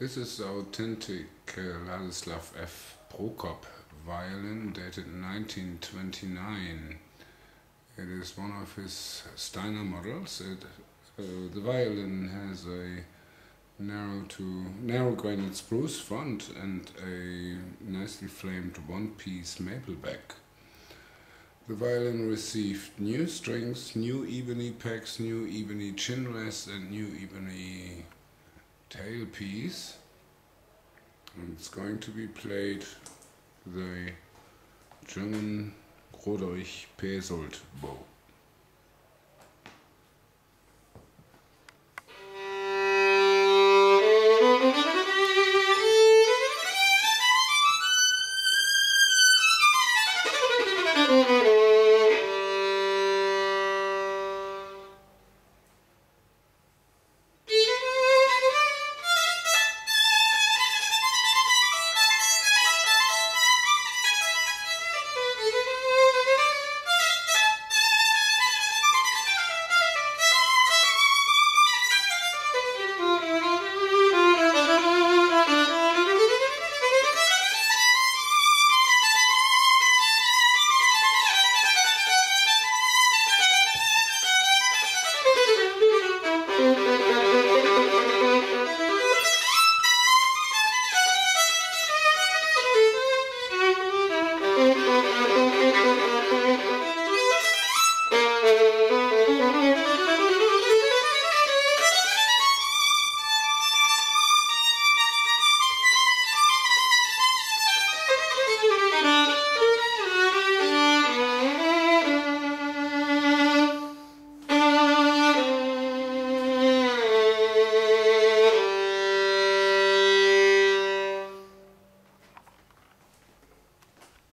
This is the authentic Ladislav F. Prokop violin dated 1929. It is one of his Steiner models. The violin has a narrow granite spruce front and a nicely flamed one-piece maple back. The violin received new strings, new ebony packs, new ebony chin rest and new ebony tailpiece. And it's going to be played with a German Roderich Pesold bow.